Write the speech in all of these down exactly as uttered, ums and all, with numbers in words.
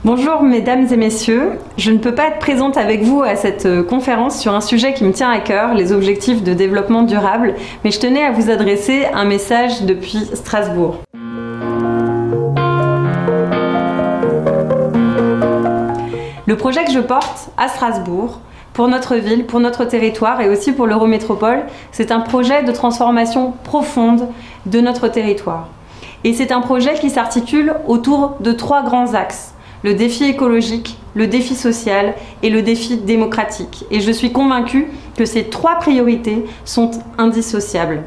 Bonjour mesdames et messieurs, je ne peux pas être présente avec vous à cette conférence sur un sujet qui me tient à cœur, les objectifs de développement durable, mais je tenais à vous adresser un message depuis Strasbourg. Le projet que je porte à Strasbourg, pour notre ville, pour notre territoire et aussi pour l'Eurométropole, c'est un projet de transformation profonde de notre territoire. Et c'est un projet qui s'articule autour de trois grands axes. Le défi écologique, le défi social et le défi démocratique. Et je suis convaincue que ces trois priorités sont indissociables.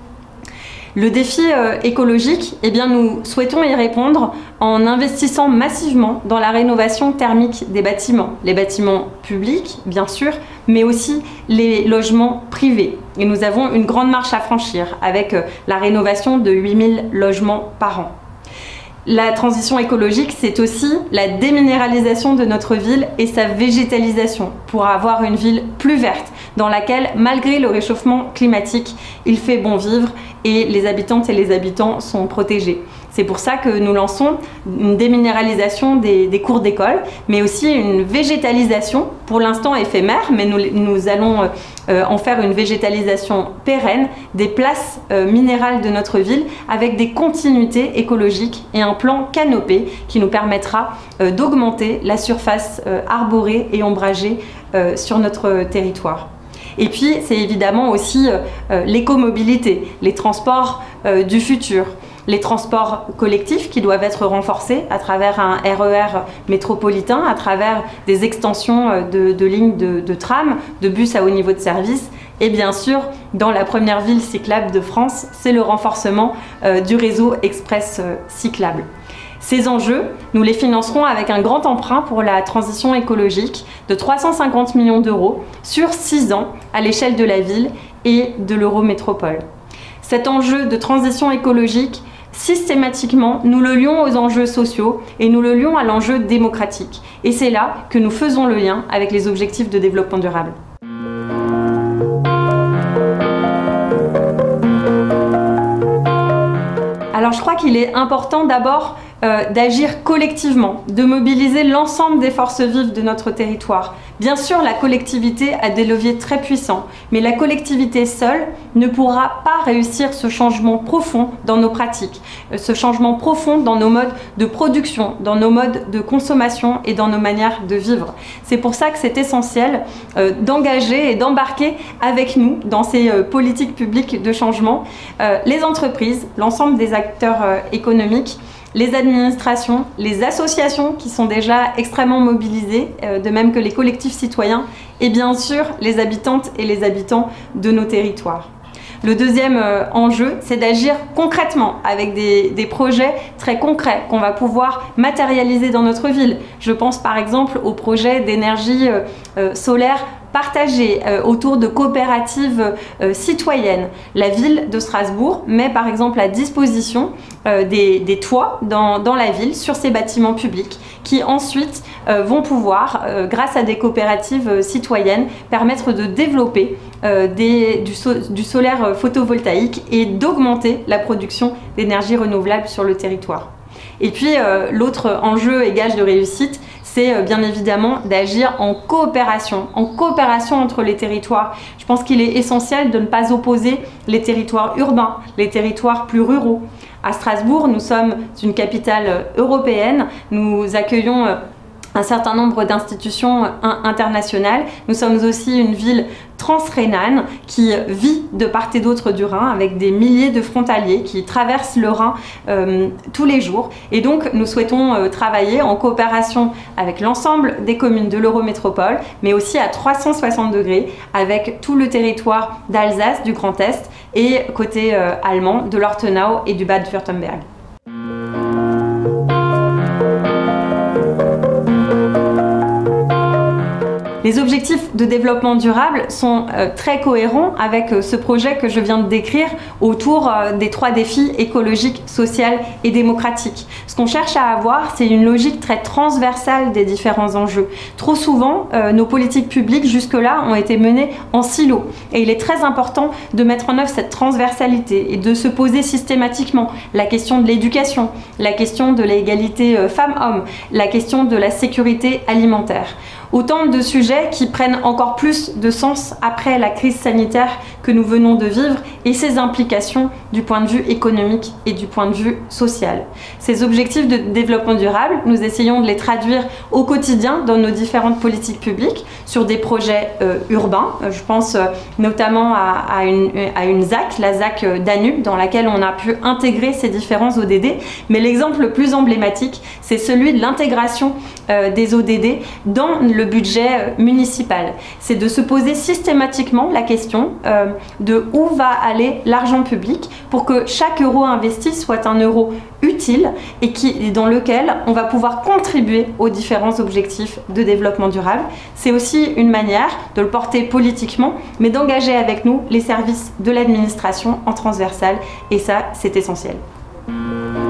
Le défi euh, écologique, eh bien, nous souhaitons y répondre en investissant massivement dans la rénovation thermique des bâtiments. Les bâtiments publics, bien sûr, mais aussi les logements privés. Et nous avons une grande marche à franchir avec euh, la rénovation de huit mille logements par an. La transition écologique, c'est aussi la déminéralisation de notre ville et sa végétalisation pour avoir une ville plus verte dans laquelle, malgré le réchauffement climatique, il fait bon vivre et les habitantes et les habitants sont protégés. C'est pour ça que nous lançons une déminéralisation des, des cours d'école, mais aussi une végétalisation, pour l'instant éphémère, mais nous, nous allons euh, en faire une végétalisation pérenne des places euh, minérales de notre ville avec des continuités écologiques et un plan canopé qui nous permettra euh, d'augmenter la surface euh, arborée et ombragée euh, sur notre territoire. Et puis, c'est évidemment aussi euh, l'écomobilité, les transports euh, du futur. Les transports collectifs qui doivent être renforcés à travers un R E R métropolitain, à travers des extensions de, de lignes de, de tram, de bus à haut niveau de service. Et bien sûr, dans la première ville cyclable de France, c'est le renforcement euh, du réseau express euh, cyclable. Ces enjeux, nous les financerons avec un grand emprunt pour la transition écologique de trois cent cinquante millions d'euros sur six ans à l'échelle de la ville et de l'Eurométropole. Cet enjeu de transition écologique, systématiquement, nous le lions aux enjeux sociaux et nous le lions à l'enjeu démocratique. Et c'est là que nous faisons le lien avec les objectifs de développement durable. Alors je crois qu'il est important d'abord euh, d'agir collectivement, de mobiliser l'ensemble des forces vives de notre territoire. Bien sûr, la collectivité a des leviers très puissants, mais la collectivité seule ne pourra pas réussir ce changement profond dans nos pratiques, ce changement profond dans nos modes de production, dans nos modes de consommation et dans nos manières de vivre. C'est pour ça que c'est essentiel euh, d'engager et d'embarquer avec nous dans ces euh, politiques publiques de changement euh, les entreprises, l'ensemble des acteurs euh, économiques, les administrations, les associations qui sont déjà extrêmement mobilisées, euh, de même que les collectifs citoyens et bien sûr les habitantes et les habitants de nos territoires. Le deuxième euh, enjeu, c'est d'agir concrètement avec des, des projets très concrets qu'on va pouvoir matérialiser dans notre ville. Je pense par exemple au projet d'énergie euh, euh, solaire partagée euh, autour de coopératives euh, citoyennes. La ville de Strasbourg met par exemple à disposition euh, des, des toits dans, dans la ville sur ces bâtiments publics qui ensuite euh, vont pouvoir, euh, grâce à des coopératives euh, citoyennes, permettre de développer euh, des, du, so, du solaire photovoltaïque et d'augmenter la production d'énergie renouvelable sur le territoire. Et puis euh, l'autre enjeu et gage de réussite, c'est euh, bien évidemment d'agir en coopération, en coopération entre les territoires. Je pense qu'il est essentiel de ne pas opposer les territoires urbains, les territoires plus ruraux. À Strasbourg, nous sommes une capitale européenne, nous accueillons euh, un certain nombre d'institutions internationales. Nous sommes aussi une ville transrhénane qui vit de part et d'autre du Rhin avec des milliers de frontaliers qui traversent le Rhin euh, tous les jours. Et donc nous souhaitons euh, travailler en coopération avec l'ensemble des communes de l'Eurométropole, mais aussi à trois cent soixante degrés avec tout le territoire d'Alsace, du Grand Est et côté euh, allemand de l'Ortenau et du Bade-Württemberg. Les objectifs de développement durable sont euh, très cohérents avec euh, ce projet que je viens de décrire autour euh, des trois défis écologiques, sociaux et démocratiques. Ce qu'on cherche à avoir, c'est une logique très transversale des différents enjeux. Trop souvent, euh, nos politiques publiques jusque-là ont été menées en silo et il est très important de mettre en œuvre cette transversalité et de se poser systématiquement la question de l'éducation, la question de l'égalité euh, femmes-hommes, la question de la sécurité alimentaire. Autant de sujets qui prennent encore plus de sens après la crise sanitaire que nous venons de vivre et ses implications du point de vue économique et du point de vue social. Ces objectifs de développement durable, nous essayons de les traduire au quotidien dans nos différentes politiques publiques sur des projets euh, urbains. Je pense euh, notamment à, à, une, à une Z A C, la Z A C Danube, dans laquelle on a pu intégrer ces différents O D D. Mais l'exemple le plus emblématique, c'est celui de l'intégration euh, des O D D dans le budget municipal. C'est de se poser systématiquement la question euh, de où va aller l'argent public pour que chaque euro investi soit un euro utile et qui, dans lequel on va pouvoir contribuer aux différents objectifs de développement durable. C'est aussi une manière de le porter politiquement, mais d'engager avec nous les services de l'administration en transversal et ça, c'est essentiel.